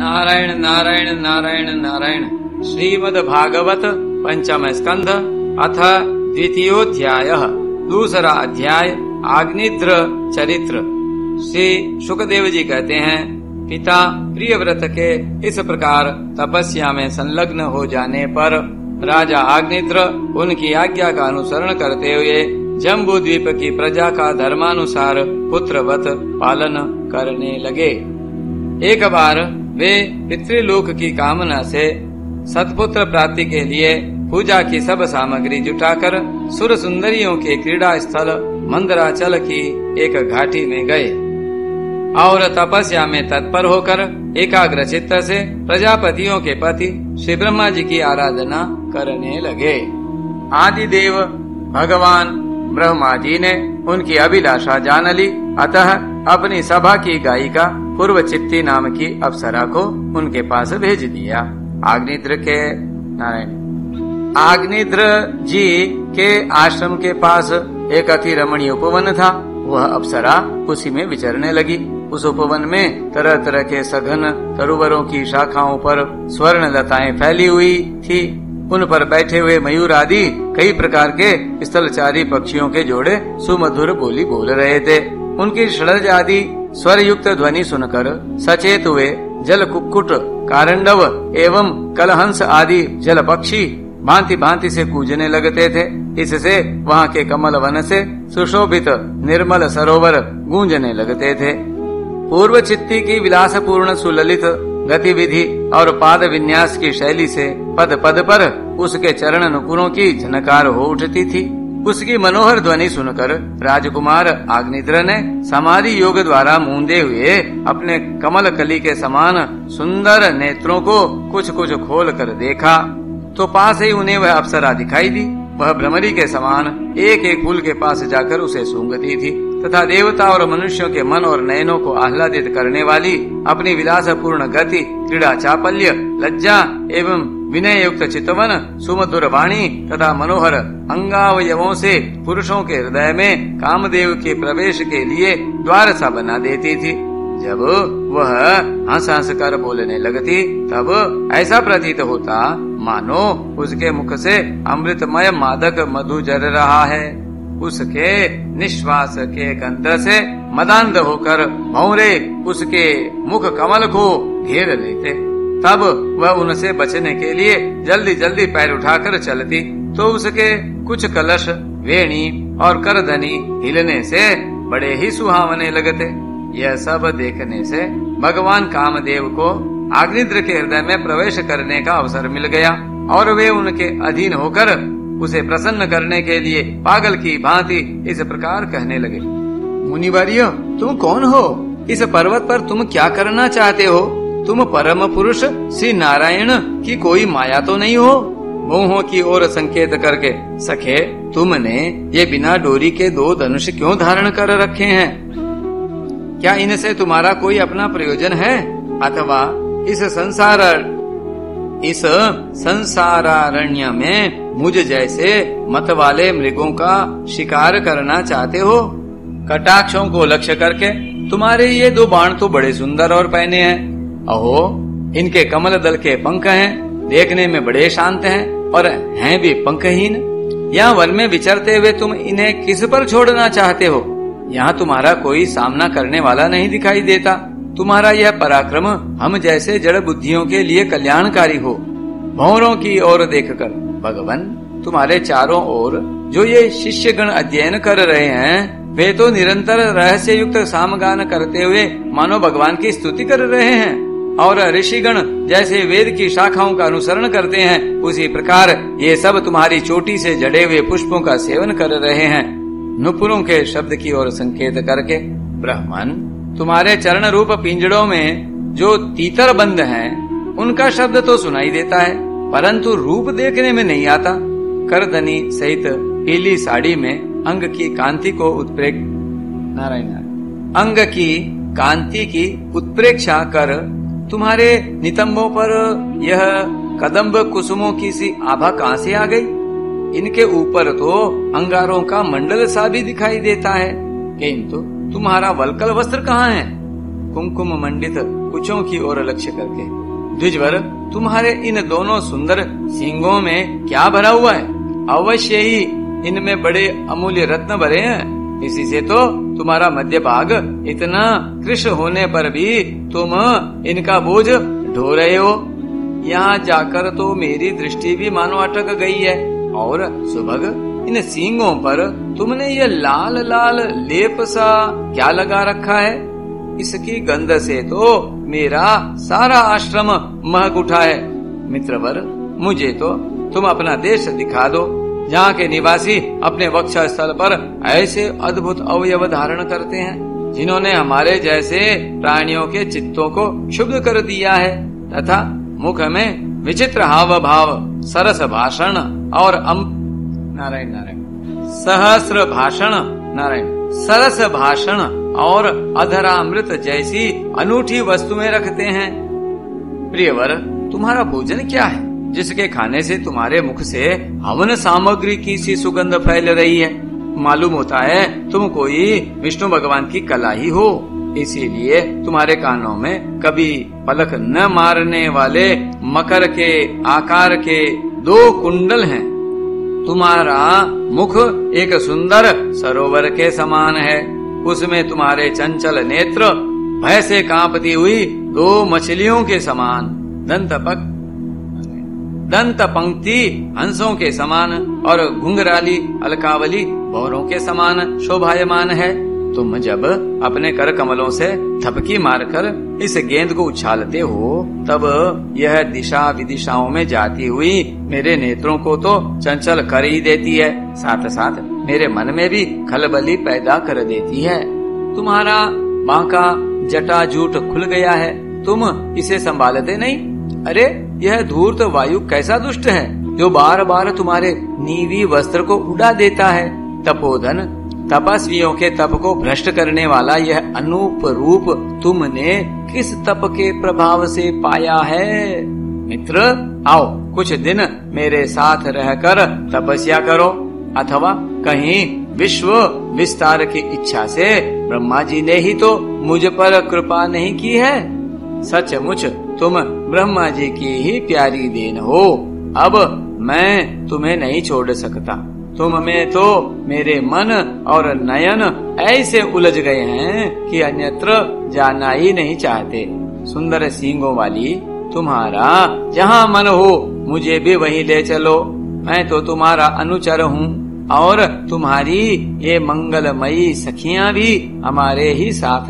नारायण नारायण नारायण नारायण। श्रीमद् भागवत पंचम स्कंध अथ द्वितीयोध्यायः। दूसरा अध्याय आग्निद्र चरित्र। श्री शुकदेव जी कहते हैं, पिता प्रियव्रत के इस प्रकार तपस्या में संलग्न हो जाने पर राजा आग्निद्र उनकी आज्ञा का अनुसरण करते हुए जम्बू द्वीप की प्रजा का धर्मानुसार पुत्रवत पालन करने लगे। एक बार वे पितृलोक की कामना से सत्पुत्र प्राप्ति के लिए पूजा की सब सामग्री जुटाकर सुर सुंदरियों के क्रीड़ा स्थल मंदराचल की एक घाटी में गए और तपस्या में तत्पर होकर एकाग्र चित्त से प्रजापतियों के पति श्री ब्रह्मा जी की आराधना करने लगे। आदिदेव भगवान ब्रह्मा जी ने उनकी अभिलाषा जान ली, अतः अपनी सभा की गायिका पूर्वचित्ती नाम की अप्सरा को उनके पास भेज दिया। आग्निद्र जी के आश्रम के पास एक अति रमणीय उपवन था। वह अप्सरा उसी में विचरने लगी। उस उपवन में तरह तरह के सघन तरुवरों की शाखाओं पर स्वर्ण लताएं फैली हुई थी। उन पर बैठे हुए मयूर आदि कई प्रकार के स्थलचारी पक्षियों के जोड़े सुमधुर बोली बोल रहे थे। उनकी षड्ज आदि स्वर युक्त ध्वनि सुनकर सचेत हुए जल कुक्कुट, कारंडव एवं कलहंस आदि जल पक्षी भांति भांति से कूजने लगते थे। इससे वहाँ के कमल वन से सुशोभित निर्मल सरोवर गूंजने लगते थे। पूर्व चित्ती की विलासपूर्ण सुललित गतिविधि और पाद विन्यास की शैली से पद पद पर उसके चरण नुपुरों की झनकार हो उठती थी। उसकी मनोहर ध्वनि सुनकर राजकुमार आग्निद्र ने समाधि योग द्वारा मूंदे हुए अपने कमल कली के समान सुंदर नेत्रों को कुछ कुछ खोल कर देखा तो पास ही उन्हें वह अप्सरा दिखाई दी। वह भ्रमरी के समान एक एक फूल के पास जाकर उसे सूंघती थी तथा देवता और मनुष्यों के मन और नयनों को आह्लादित करने वाली अपनी विलासपूर्ण गति, क्रीड़ा चापल्य, लज्जा एवं विनय युक्त चितवन, सुमधुर वाणी तथा मनोहर अंगावयवों से पुरुषों के हृदय में कामदेव के प्रवेश के लिए द्वार सा बना देती थी। जब वह हंस हंस कर बोलने लगती तब ऐसा प्रतीत होता मानो उसके मुख से अमृतमय मादक मधु झर रहा है। उसके निश्वास के गंध से मदान्ध होकर भौरे उसके मुख कमल को घेर लेते। तब वह उनसे बचने के लिए जल्दी जल्दी पैर उठाकर चलती तो उसके कुछ कलश, वेणी और करधनी हिलने से बड़े ही सुहावने लगते। यह सब देखने से भगवान कामदेव को आग्निद्र के हृदय में प्रवेश करने का अवसर मिल गया और वे उनके अधीन होकर उसे प्रसन्न करने के लिए पागल की भांति इस प्रकार कहने लगे। मुनिवर्य, तुम कौन हो? इस पर्वत पर तुम क्या करना चाहते हो? तुम परम पुरुष श्री नारायण की कोई माया तो नहीं हो? मुंहों की ओर संकेत करके, सखे तुमने ये बिना डोरी के दो धनुष क्यों धारण कर रखे हैं? क्या इनसे तुम्हारा कोई अपना प्रयोजन है अथवा इस संसारारण्य में मुझ जैसे मत वाले मृगों का शिकार करना चाहते हो? कटाक्षों को लक्ष्य करके तुम्हारे ये दो बाण तो बड़े सुंदर और पहने हैं। अहो, इनके कमल दल के पंख हैं, देखने में बड़े शांत हैं और हैं भी पंखहीन। यहाँ वन में विचरते हुए तुम इन्हें किस पर छोड़ना चाहते हो? यहाँ तुम्हारा कोई सामना करने वाला नहीं दिखाई देता। तुम्हारा यह पराक्रम हम जैसे जड़ बुद्धियों के लिए कल्याणकारी हो। भौरों की ओर देखकर, भगवान तुम्हारे चारों ओर जो ये शिष्यगण अध्ययन कर रहे हैं वे तो निरंतर रहस्य युक्त सामगान करते हुए मानो भगवान की स्तुति कर रहे हैं और ऋषिगण जैसे वेद की शाखाओं का अनुसरण करते हैं उसी प्रकार ये सब तुम्हारी चोटी से जड़े हुए पुष्पों का सेवन कर रहे हैं। नुपुरों के शब्द की ओर संकेत करके, ब्राह्मण तुम्हारे चरण रूप पिंजड़ों में जो तीतर बंद हैं उनका शब्द तो सुनाई देता है परंतु रूप देखने में नहीं आता। करधनी सहित पीली साड़ी में अंग की कांति की उत्प्रेक्षा कर तुम्हारे नितंबों पर यह कदम्ब कुसुमों की सी आभा कहाँ से आ गई? इनके ऊपर तो अंगारों का मंडल सा भी दिखाई देता है, किंतु तुम्हारा वल्कल वस्त्र कहाँ है? कुमकुम मंडित कुचों की ओर लक्ष्य करके। द्विजवर, तुम्हारे इन दोनों सुंदर सींगों में क्या भरा हुआ है? अवश्य ही इनमें बड़े अमूल्य रत्न भरे हैं। इसी से तो तुम्हारा मध्य भाग इतना कृश होने पर भी तुम इनका बोझ ढो रहे हो। यहाँ जाकर तो मेरी दृष्टि भी मानो अटक गई है। और सुभग, इन सींगों पर तुमने ये लाल लाल लेप सा क्या लगा रखा है? इसकी गंध से तो मेरा सारा आश्रम महक उठा है। मित्रवर, मुझे तो तुम अपना देश दिखा दो, जहाँ के निवासी अपने वक्ष स्थल पर ऐसे अद्भुत अवयव धारण करते हैं, जिन्होंने हमारे जैसे प्राणियों के चित्तों को क्षुब्ध कर दिया है, तथा मुख में विचित्र हाव भाव, सरस भाषण और नारायण नारायण सहस्र भाषण, नारायण सरस भाषण और अधरामृत जैसी अनूठी वस्तुएं रखते हैं। प्रियवर, तुम्हारा भोजन क्या है, जिसके खाने से तुम्हारे मुख से हवन सामग्री की सी सुगंध फैल रही है? मालूम होता है तुम कोई विष्णु भगवान की कला ही हो, इसीलिए तुम्हारे कानों में कभी पलक न मारने वाले मकर के आकार के 2 कुंडल हैं। तुम्हारा मुख एक सुंदर सरोवर के समान है, उसमें तुम्हारे चंचल नेत्र भय से कांपती हुई 2 मछलियों के समान, दंत पंक्ति हंसों के समान और घुंघराली अलकावली भौरों के समान शोभायमान है। तुम जब अपने कर कमलों से थपकी मारकर इस गेंद को उछालते हो, तब यह दिशा विदिशाओं में जाती हुई मेरे नेत्रों को तो चंचल कर ही देती है, साथ साथ मेरे मन में भी खलबली पैदा कर देती है। तुम्हारा बांका जटा जूट खुल गया है, तुम इसे संभालते नहीं। अरे, यह धूर्त वायु कैसा दुष्ट है, जो बार बार तुम्हारे नीवी वस्त्र को उड़ा देता है। तपोधन तपस्वियों के तप को भ्रष्ट करने वाला यह अनूप रूप तुमने किस तप के प्रभाव से पाया है? मित्र, आओ कुछ दिन मेरे साथ रहकर तपस्या करो, अथवा कहीं विश्व विस्तार की इच्छा से ब्रह्मा जी ने ही तो मुझ पर कृपा नहीं की है। सचमुच तुम ब्रह्मा जी की ही प्यारी देन हो। अब मैं तुम्हें नहीं छोड़ सकता। तुम में तो मेरे मन और नयन ऐसे उलझ गए हैं कि अन्यत्र जाना ही नहीं चाहते। सुंदर सींगों वाली, तुम्हारा जहाँ मन हो मुझे भी वहीं ले चलो। मैं तो तुम्हारा अनुचर हूँ और तुम्हारी ये मंगलमयी सखियाँ भी हमारे ही साथ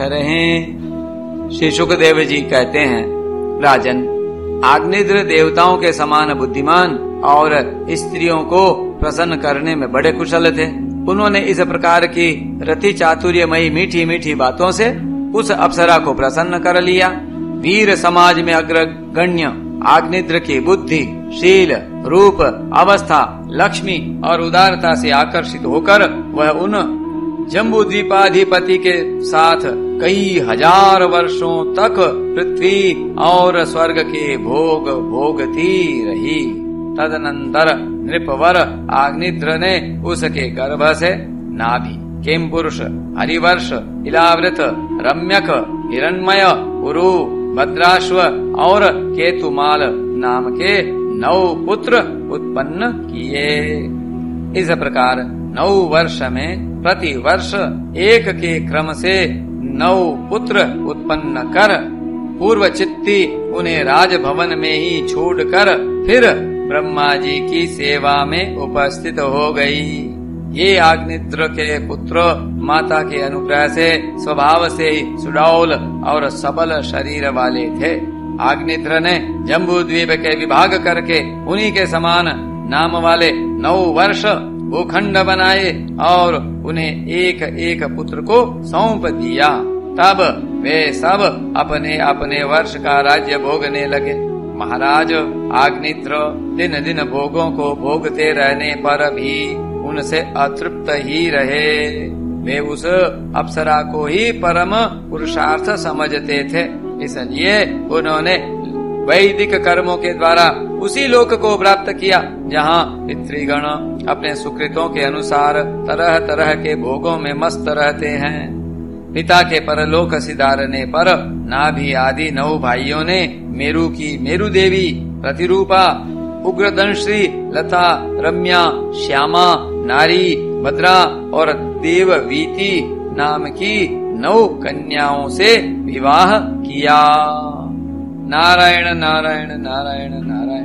रहें। श्री शुकदेव जी कहते हैं, राजन, आग्नेय देवताओं के समान बुद्धिमान और स्त्रियों को प्रसन्न करने में बड़े कुशल थे। उन्होंने इस प्रकार की रति चातुर्यमयी मीठी मीठी बातों से उस अप्सरा को प्रसन्न कर लिया। वीर समाज में अग्रगण्य आग्नेय की बुद्धि, शील, रूप, अवस्था, लक्ष्मी और उदारता से आकर्षित होकर वह उन जम्बूद्वीपाधिपति के साथ कई हजार वर्षों तक पृथ्वी और स्वर्ग के भोग भोगती रही। तदनंतर नृपवर आग्निद्र ने उसके गर्भ से नाभि, किमपुरुष, हरिवर्ष, इलावृत, रम्यक, हिरण्मय, उरु, भद्राश्व और केतुमाल नाम के 9 पुत्र उत्पन्न किए। इस प्रकार 9 वर्ष में प्रति वर्ष एक के क्रम से 9 पुत्र उत्पन्न कर पूर्व चित्ती उन्हें राजभवन में ही छोड़कर फिर ब्रह्मा जी की सेवा में उपस्थित हो गई। ये आग्निद्र के पुत्र माता के अनुग्रह से स्वभाव से ही सुडौल और सबल शरीर वाले थे। आग्निद्र ने जम्बूद्वीप के विभाग करके उन्हीं के समान नाम वाले 9 वर्ष भूखंड बनाए और उन्हें एक एक पुत्र को सौंप दिया। तब वे सब अपने अपने वर्ष का राज्य भोगने लगे। महाराज आग्निद्र दिन दिन भोगों को भोगते रहने पर भी उनसे अतृप्त ही रहे। वे उस अप्सरा को ही परम पुरुषार्थ समझते थे, इसलिए उन्होंने वैदिक कर्मों के द्वारा उसी लोक को प्राप्त किया जहाँ पितृगण अपने सुकृतों के अनुसार तरह तरह के भोगों में मस्त रहते हैं। पिता के परलोक सिधारने पर नाभि आदि 9 भाइयों ने मेरु की मेरु देवी, प्रतिरूपा, उग्रदंश्री, लता, रम्या, श्यामा, नारी, भद्रा और देववीति नाम की 9 कन्याओं से विवाह किया। नारायण नारायण नारायण नारायण।